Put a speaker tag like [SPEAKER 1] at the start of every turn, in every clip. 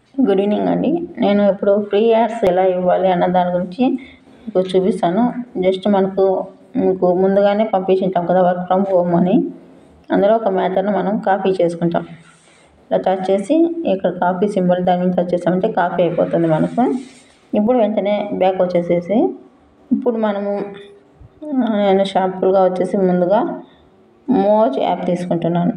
[SPEAKER 1] Good evening అండి. నేను ఇప్పుడు ఫ్రీ యాడ్స్ ఎలా ఇవ్వాలి అన్న దాని గురించి మీకు చూపిస్తాను. జస్ట్ మీకు ముందుగానే పంపించుంటాం కదా వర్క్ ఫ్రమ్ హోమ్ అని. అందులో ఒక మ్యాటర్ను మనం కాపీ చేసుకుంటాం. ఇలా టచ్ చేసి ఇక్కడ కాపీ సింబల్ దాని మీద టచ్ చేసామంటే కాపీ అయిపోతుంది మనకు. ఇప్పుడు వెంటనే బ్యాక్ వచ్చేసేసి ఇప్పుడు నేను షాంపుల్గా వచ్చేసి ముందుగా మోజ్ యాప్ తీసుకుంటున్నాను.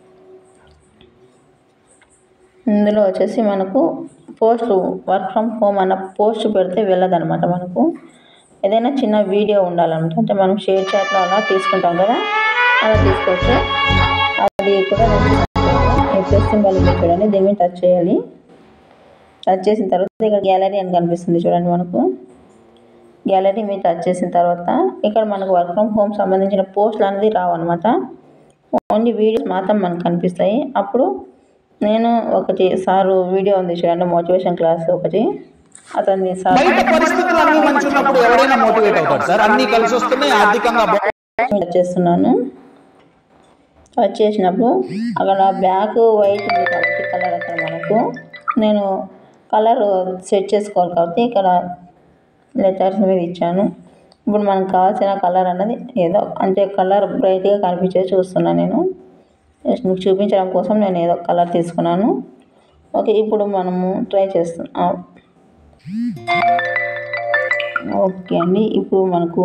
[SPEAKER 1] ఇందులో వచ్చేసి మనకు వర్క్ ఫ్రమ్ హోమ్ అన్న పోస్ట్ పెడితే వెళ్ళదన్నమాట. మనకు ఏదైనా చిన్న వీడియో ఉండాలన్నమాట. అంటే మనం షేర్ చాట్లో అలా తీసుకుంటాం కదా, అలా తీసుకోవచ్చు. అది కూడా ప్లస్ సింబల్ ఉంది చూడండి, దీని మీద టచ్ చేయాలి. టచ్ చేసిన తర్వాత ఇక్కడ గ్యాలరీ అని కనిపిస్తుంది చూడండి. మనకు గ్యాలరీ మీద టచ్ చేసిన తర్వాత ఇక్కడ మనకు వర్క్ ఫ్రమ్ హోమ్ సంబంధించిన పోస్టులు అనేది రావన్నమాట. ఓన్లీ వీడియోస్ మాత్రం మనకు కనిపిస్తాయి. అప్పుడు నేను ఒకటి సారు వీడియో ఉంది చూడండి, మోటివేషన్ క్లాస్ ఒకటి, అతన్ని చేస్తున్నాను. టచ్ చేసినప్పుడు అక్కడ బ్లాక్ వైట్ ఉంది కాబట్టి కలర్ అక్కడ మనకు నేను కలర్ సెట్ చేసుకోవాలి కాబట్టి ఇక్కడ లెటర్స్ మీద ఇచ్చాను. ఇప్పుడు మనకు కావాల్సిన కలర్ అన్నది ఏదో అంటే కలర్ బ్రైట్గా కనిపించేది చూస్తున్నాను. నేను మీకు చూపించడం కోసం నేను ఏదో కలర్ తీసుకున్నాను. ఓకే, ఇప్పుడు మనము ట్రై చేస్తున్నాం. ఓకే అండి, ఇప్పుడు మనకు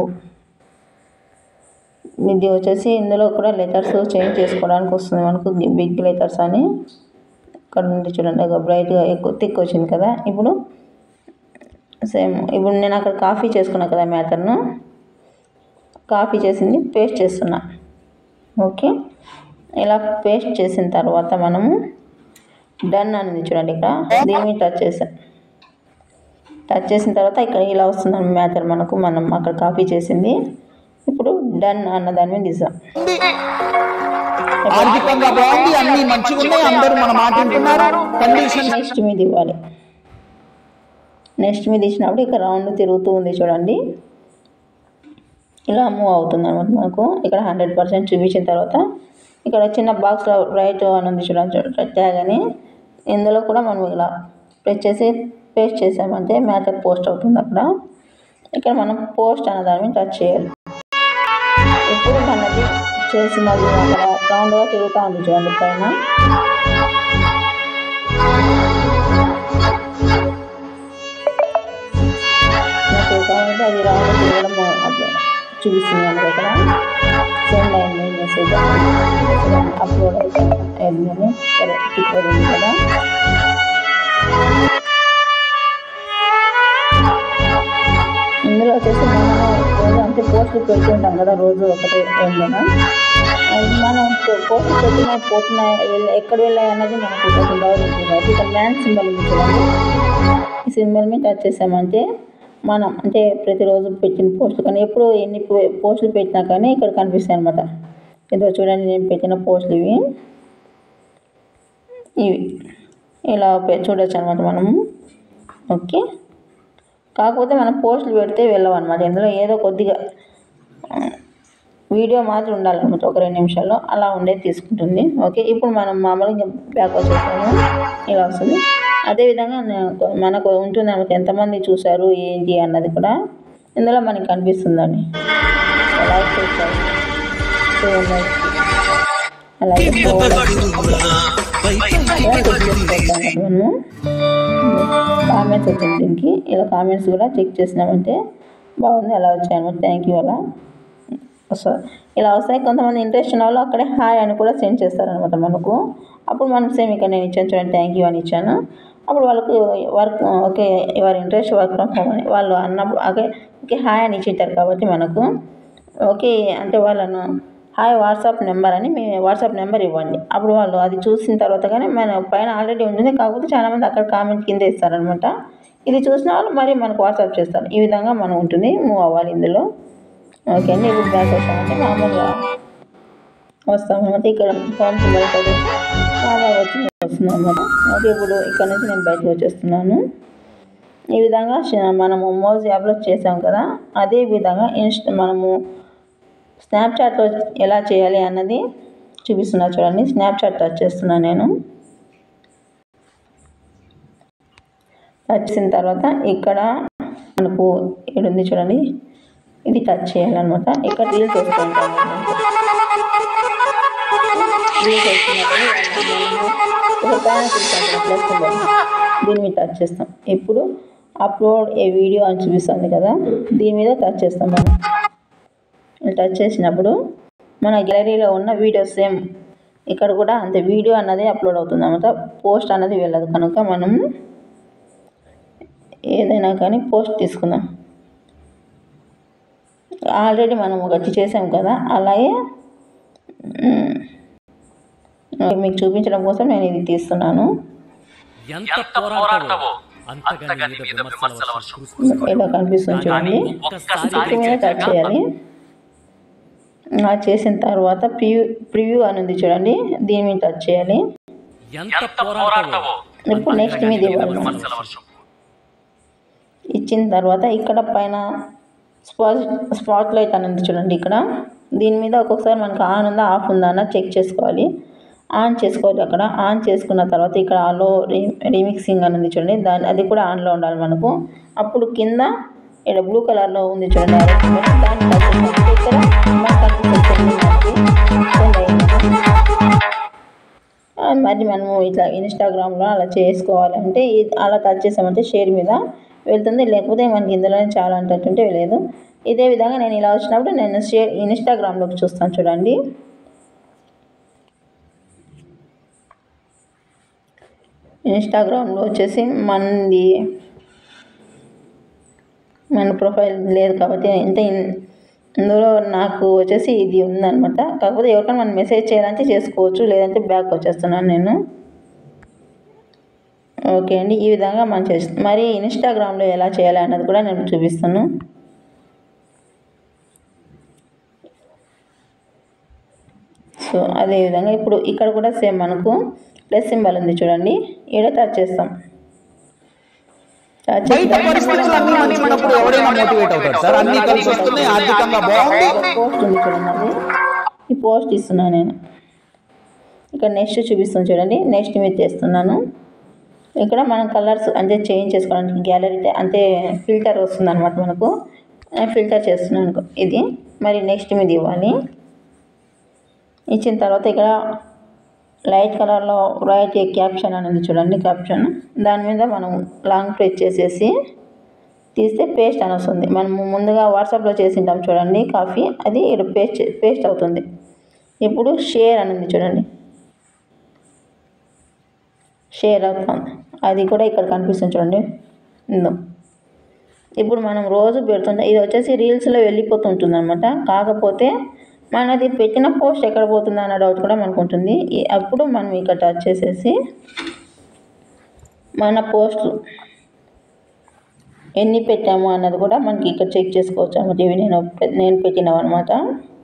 [SPEAKER 1] ఇది వచ్చేసి ఇందులో కూడా లెటర్స్ చేంజ్ చేసుకోవడానికి వస్తుంది మనకు. బిగ్ లెటర్స్ అని ఇక్కడ నుండి చూడండి, బ్రైట్గా ఎక్కువ థిక్ వచ్చింది కదా. ఇప్పుడు సేమ్ ఇప్పుడు నేను అక్కడ కాపీ చేసుకున్నా కదా మ్యాటర్ను, కాపీ చేసింది పేస్ట్ చేస్తున్నా. ఓకే, ఇలా పేస్ట్ చేసిన తర్వాత మనము డన్ అనేది చూడండి, ఇక్కడ దీని మీద టచ్ చేసాం. టచ్ చేసిన తర్వాత ఇక్కడ ఇలా వస్తుంది మ్యాటర్ మనకు, మనం అక్కడ కాపీ చేసింది. ఇప్పుడు డన్ అన్న దాని మీద ఇస్తాం. నెక్స్ట్ మీద ఇవ్వాలి. నెక్స్ట్ మీద ఇచ్చినప్పుడు ఇక్కడ రౌండ్ తిరుగుతూ ఉంది చూడండి, ఇలా మూవ్ అవుతుంది అనమాట. మనకు ఇక్కడ 100% చూపించిన తర్వాత ఇక్కడ చిన్న బాక్స్లో రైట్ అని ఉంది చూడండి, ట్యాగ్ అని. ఇందులో కూడా మనం ఇలా ప్రెస్ చేసి పేస్ట్ చేసామంటే మ్యాటర్ పోస్ట్ అవుతుంది అక్కడ. ఇక్కడ మనం పోస్ట్ అన్న దాని మీద టచ్ చేయాలి. ఇప్పుడు మనది చేసినది అక్కడ రౌండ్గా తిరుగుతూ ఉంది చూడండి పైన. కాబట్టి అది రౌండ్ తిరగడం చూపిస్తుంది మనకు. అక్కడ సెండ్ అయింది మెసేజ్, అప్లోడ్ అయిందని టిక్ పడింది కదా. ఇందులో వచ్చేసి మనం రోజు అంటే పోస్టులు పెడుతుంటాం కదా, రోజు ఒకటి ఏమైనా మనం పోస్టులు పోతున్నాయి ఎక్కడ వెళ్ళాయి అన్నది మనకు కొంచెం డౌట్ ఉంటుంది కాబట్టి ఇక్కడ మ్యాన్ సింబల్ ఉంది చూడండి. ఈ సింబల్ మీద టచ్ చేసామంటే మనం అంటే ప్రతిరోజు పెట్టిన పోస్టులు కానీ ఎప్పుడు ఎన్ని పోస్టులు పెట్టినా కానీ ఇక్కడ కనిపిస్తాయి అనమాట. ఇదో చూడండి, నేను పెట్టిన పోస్టులు ఇవి ఇలా చూడొచ్చు అనమాట మనము. ఓకే, కాకపోతే మనం పోస్టులు పెడితే వెళ్ళవన్నమాట. ఇందులో ఏదో కొద్దిగా వీడియో మాత్రం ఉండాలన్నమాట, ఒక 2 నిమిషాల్లో అలా ఉండేది తీసుకుంటుంది. ఓకే, ఇప్పుడు మనం మామూలుగా బ్యాక్ వచ్చేసాము, ఇలా వస్తుంది. అదేవిధంగా మనకు ఉంటుంది అన్నమాట, ఎంతమంది చూశారు ఏంటి అన్నది కూడా ఇందులో మనకి కనిపిస్తుందండి. లైక్ చేశారు, అలాగే మనము కామెంట్స్ వచ్చింది దీనికి. ఇలా కామెంట్స్ కూడా చెక్ చేసినామంటే బాగుంది, అలా వచ్చాయన్నమాట. థ్యాంక్ యూ అలా వస్తుంది. ఇలా వస్తాయి. కొంతమంది ఇంట్రెస్ట్ ఉన్న వాళ్ళు అక్కడే హాయ్ అని కూడా సెండ్ చేస్తారనమాట మనకు. అప్పుడు మనం సేమ్ ఇక్కడ నేను ఇచ్చాను చూడండి, థ్యాంక్ యూ అని ఇచ్చాను. అప్పుడు వాళ్ళకు వర్క్ ఓకే ఎవరి ఇంట్రెస్ట్ వర్క్ ఫ్రమ్ హోమ్ అని వాళ్ళు అన్నప్పుడు ఓకే హాయ్ అని ఇచ్చింటారు కాబట్టి మనకు ఓకే అంటే వాళ్ళను హాయ్ వాట్సాప్ నెంబర్ అని మీ వాట్సాప్ నెంబర్ ఇవ్వండి. అప్పుడు వాళ్ళు అది చూసిన తర్వాత కానీ మన పైన ఆల్రెడీ ఉంటుంది, కాకపోతే చాలామంది అక్కడ కామెంట్ కింద ఇస్తారనమాట. ఇది చూసిన వాళ్ళు మరి మనకు వాట్సాప్ చేస్తారు. ఈ విధంగా మనం ఉంటుంది, మూవ్ అవ్వాలి ఇందులో. ఓకే అండి, ఇప్పుడు బ్యాక్ వచ్చామంటే మామూలుగా వస్తామన్నమాట. ఇక్కడ ఫామ్ సింబల్ మామూలుగా వస్తుంది అన్నమాట. ఓకే, ఇప్పుడు ఇక్కడ నుంచి నేను బయటకు వచ్చేస్తున్నాను. ఈ విధంగా మనము మోజ్ యాప్లో చేసాం కదా, అదే విధంగా మనము స్నాప్చాట్లో ఎలా చేయాలి అన్నది చూపిస్తున్నా చూడండి. స్నాప్చాట్ టచ్ చేస్తున్నాను నేను. టచ్ చేసిన తర్వాత ఇక్కడ మనకు ఇక్కడ ఉంది చూడండి, ఇది టచ్ చేయాలన్నమాట. ఇక్కడ రీల్స్ వస్తూ ఉంటాయి. రీల్స్ వచ్చినప్పుడు దీని మీద టచ్ చేస్తాం. ఇప్పుడు అప్లోడ్ ఏ వీడియో అని చూపిస్తుంది కదా, దీని మీద టచ్ చేస్తాం. మనం టచ్ చేసినప్పుడు మన గ్యాలరీలో ఉన్న వీడియోస్ సేమ్ ఇక్కడ కూడా అంతే వీడియో అన్నది అప్లోడ్ అవుతుంది అన్నమాట. పోస్ట్ అన్నది వెళ్ళదు. కనుక మనం ఏదైనా కానీ పోస్ట్ తీసుకుందాం. ఆల్రెడీ మనం ఒకటి చేసాం కదా, అలాగే మీకు చూపించడం కోసం నేను ఇది తీస్తున్నాను. ఇలా కనిపిస్తుంది చూడండి. ఇక్కడ మీద టచ్ చేయాలి. చేసిన తర్వాత ప్రివ్యూ అని ఉంది చూడండి, దీని మీద టచ్ చేయాలి. ఇప్పుడు నెక్స్ట్ మీద ఇవ్వాలి. ఇచ్చిన తర్వాత ఇక్కడ పైన స్పాట్ లైట్ అని ఉంది చూడండి. ఇక్కడ దీని మీద ఒక్కొక్కసారి మనకు ఆన్ ఉందా ఆఫ్ ఉందా అన్న చెక్ చేసుకోవాలి. ఆన్ చేసుకోవాలి. అక్కడ ఆన్ చేసుకున్న తర్వాత ఇక్కడ ఆలో రీమిక్సింగ్ అని ఉంది చూడండి, అది కూడా ఆన్లో ఉండాలి మనకు. అప్పుడు కింద ఇక్కడ బ్లూ కలర్లో ఉంది చూడండి, దాన్ని టచ్ చేసినప్పుడు ఇక్కడ మరి మనము ఇట్లా ఇన్స్టాగ్రామ్లో అలా చేసుకోవాలంటే అలా టచ్ చేసామంటే షేర్ మీద వెళ్తుంది, లేకపోతే మనకి ఇందులోనే చాలా అంటుంటే లేదు. ఇదే విధంగా నేను ఇలా వచ్చినప్పుడు నేను ఇన్స్టాగ్రామ్లోకి చూస్తాను చూడండి. ఇన్స్టాగ్రామ్లో వచ్చేసి మన ప్రొఫైల్ లేదు కాబట్టి ఇందులో నాకు వచ్చేసి ఇది ఉందన్నమాట. కాకపోతే ఎవరికైనా మనం మెసేజ్ చేయాలంటే చేసుకోవచ్చు, లేదంటే బ్యాక్ వచ్చేస్తున్నాను నేను. ఓకే అండి, ఈ విధంగా మనం చేస్తాం. మరి ఇన్స్టాగ్రామ్లో ఎలా చేయాలి అన్నది కూడా నేను చూపిస్తాను. సో అదేవిధంగా ఇప్పుడు ఇక్కడ కూడా సేమ్ మనకు ప్లస్ సింబల్ ఉంది చూడండి, ఇక్కడ టచ్ చేస్తాం. పోస్ట్ ఉంది చూడండి, ఈ పోస్ట్ ఇస్తున్నాను నేను. ఇక్కడ నెక్స్ట్ చూపిస్తాను చూడండి, నెక్స్ట్ మీద చేస్తున్నాను. ఇక్కడ మనం కలర్స్ అంటే చేంజ్ చేసుకోవడానికి గ్యాలరీ అంటే ఫిల్టర్ వస్తుంది అనమాట మనకు. ఫిల్టర్ చేస్తున్నాను ఇది. మరి నెక్స్ట్ మీద ఇవ్వాలి. ఇచ్చిన తర్వాత ఇక్కడ లైట్ కలర్లో రైట్ ఏ క్యాప్షన్ అనేది చూడండి, క్యాప్షన్ దాని మీద మనం లాంగ్ ప్రెస్ చేసేసి తీస్తే పేస్ట్ అని వస్తుంది. మనం ముందుగా వాట్సాప్లో చేసింటాం చూడండి కాఫీ, అది పేస్ట్ అవుతుంది. ఇప్పుడు షేర్ అని ఉంది చూడండి, షేర్ అవుతుంది, అది కూడా ఇక్కడ కనిపిస్తుంది చూడండి. ఇప్పుడు మనం రోజు పెడుతుంటాం, ఇది వచ్చేసి రీల్స్లో వెళ్ళిపోతుంటుంది అనమాట. కాకపోతే మనది పెట్టిన పోస్ట్ ఎక్కడ పోతుందా అన్న డౌట్ కూడా మనకు ఉంటుంది. అప్పుడు మనం ఇక్కడ టచ్ చేసేసి మన పోస్టులు ఎన్ని పెట్టాము అన్నది కూడా మనకి ఇక్కడ చెక్ చేసుకోవచ్చు అనమాట. ఇవి నేను పెట్టినవి అనమాట.